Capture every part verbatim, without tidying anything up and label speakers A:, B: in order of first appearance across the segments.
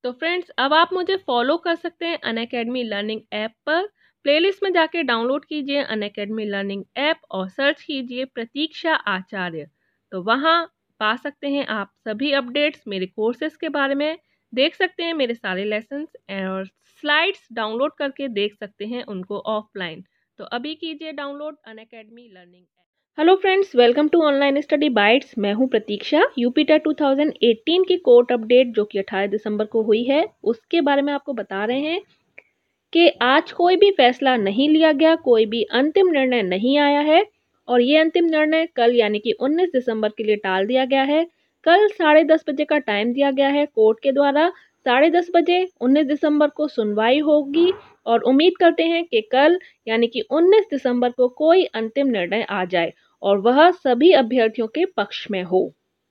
A: तो फ्रेंड्स, अब आप मुझे फॉलो कर सकते हैं अनअकैडमी लर्निंग ऐप पर। प्लेलिस्ट में जाके डाउनलोड कीजिए अनअकैडमी लर्निंग ऐप और सर्च कीजिए प्रतीक्षा आचार्य। तो वहाँ पा सकते हैं आप सभी अपडेट्स मेरे कोर्सेज के बारे में, देख सकते हैं मेरे सारे लेसन्स और स्लाइड्स डाउनलोड करके देख सकते हैं उनको ऑफलाइन। तो अभी कीजिए download Unacademy learning app. Hello friends, welcome to online study bytes. मैं हूं Pratiksha. UP TET two thousand eighteen की कोर्ट अपडेट जो कि अठारह दिसंबर को हुई है उसके बारे में आपको बता रहे हैं कि आज कोई भी फैसला नहीं लिया गया, कोई भी अंतिम निर्णय नहीं आया है और ये अंतिम निर्णय कल यानी कि उन्नीस दिसंबर के लिए टाल दिया गया है। कल साढ़े दस बजे का टाइम दिया गया है कोर्ट के द्वारा। साढ़े दस बजे उन्नीस दिसंबर को सुनवाई होगी और उम्मीद करते हैं कि कल यानी कि उन्नीस दिसंबर को कोई अंतिम निर्णय आ जाए और वह सभी अभ्यर्थियों के पक्ष में हो।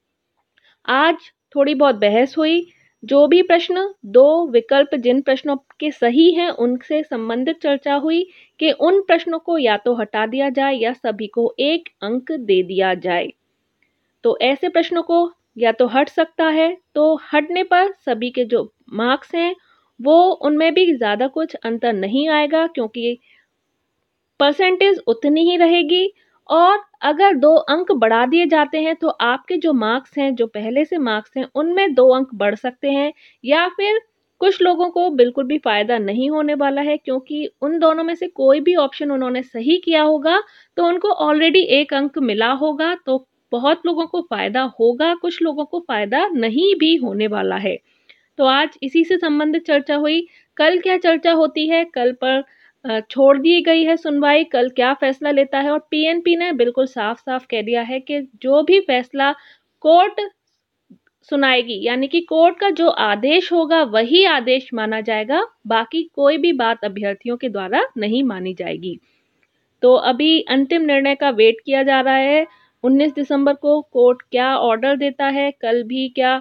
A: आज थोड़ी बहुत बहस हुई। जो भी प्रश्न, दो विकल्प जिन प्रश्नों के सही हैं उनसे संबंधित चर्चा हुई कि उन प्रश्नों को या तो हटा दिया जाए या सभी को एक अंक दे दिया जाए। तो ऐसे प्रश्नों को या तो हट सकता है, तो हटने पर सभी के जो मार्क्स हैं वो उनमें भी ज़्यादा कुछ अंतर नहीं आएगा क्योंकि परसेंटेज उतनी ही रहेगी। और अगर दो अंक बढ़ा दिए जाते हैं तो आपके जो मार्क्स हैं, जो पहले से मार्क्स हैं, उनमें दो अंक बढ़ सकते हैं या फिर कुछ लोगों को बिल्कुल भी फायदा नहीं होने वाला है क्योंकि उन दोनों में से कोई भी ऑप्शन उन्होंने सही किया होगा तो उनको ऑलरेडी एक अंक मिला होगा। तो बहुत लोगों को फायदा होगा, कुछ लोगों को फायदा नहीं भी होने वाला है। तो आज इसी से संबंधित चर्चा हुई। कल क्या चर्चा होती है, कल पर छोड़ दी गई है सुनवाई, कल क्या फैसला लेता है। और पीएनपी ने बिल्कुल साफ साफ कह दिया है कि जो भी फैसला कोर्ट सुनाएगी यानी कि कोर्ट का जो आदेश होगा वही आदेश माना जाएगा, बाकी कोई भी बात अभ्यर्थियों के द्वारा नहीं मानी जाएगी। तो अभी अंतिम निर्णय का वेट किया जा रहा है। उन्नीस दिसंबर को कोर्ट क्या ऑर्डर देता है, कल भी क्या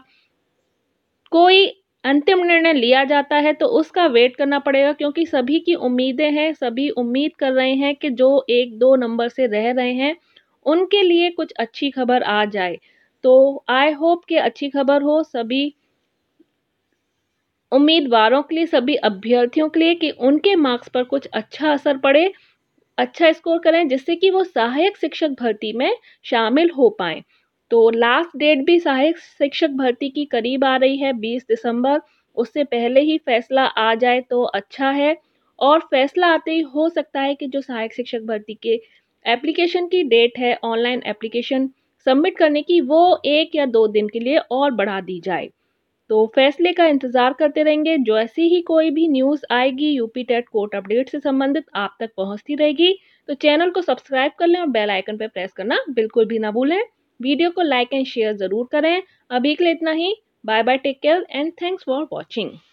A: कोई अंतिम निर्णय लिया जाता है, तो उसका वेट करना पड़ेगा क्योंकि सभी की उम्मीदें हैं, सभी उम्मीद कर रहे हैं कि जो एक दो नंबर से रह रहे हैं उनके लिए कुछ अच्छी खबर आ जाए। तो आई होप कि अच्छी खबर हो सभी उम्मीदवारों के लिए, सभी अभ्यर्थियों के लिए, कि उनके मार्क्स पर कुछ अच्छा असर पड़े, अच्छा स्कोर करें जिससे कि वो सहायक शिक्षक भर्ती में शामिल हो पाएं। तो लास्ट डेट भी सहायक शिक्षक भर्ती की करीब आ रही है, बीस दिसंबर। उससे पहले ही फैसला आ जाए तो अच्छा है। और फैसला आते ही हो सकता है कि जो सहायक शिक्षक भर्ती के एप्लीकेशन की डेट है, ऑनलाइन एप्लीकेशन सबमिट करने की, वो एक या दो दिन के लिए और बढ़ा दी जाए। तो फैसले का इंतजार करते रहेंगे। जो ऐसी ही कोई भी न्यूज़ आएगी यूपी टेट कोर्ट अपडेट से संबंधित आप तक पहुंचती रहेगी। तो चैनल को सब्सक्राइब कर लें और बेल आइकन पर प्रेस करना बिल्कुल भी ना भूलें। वीडियो को लाइक एंड शेयर ज़रूर करें। अभी के लिए इतना ही। Bye bye, take care and thanks for watching.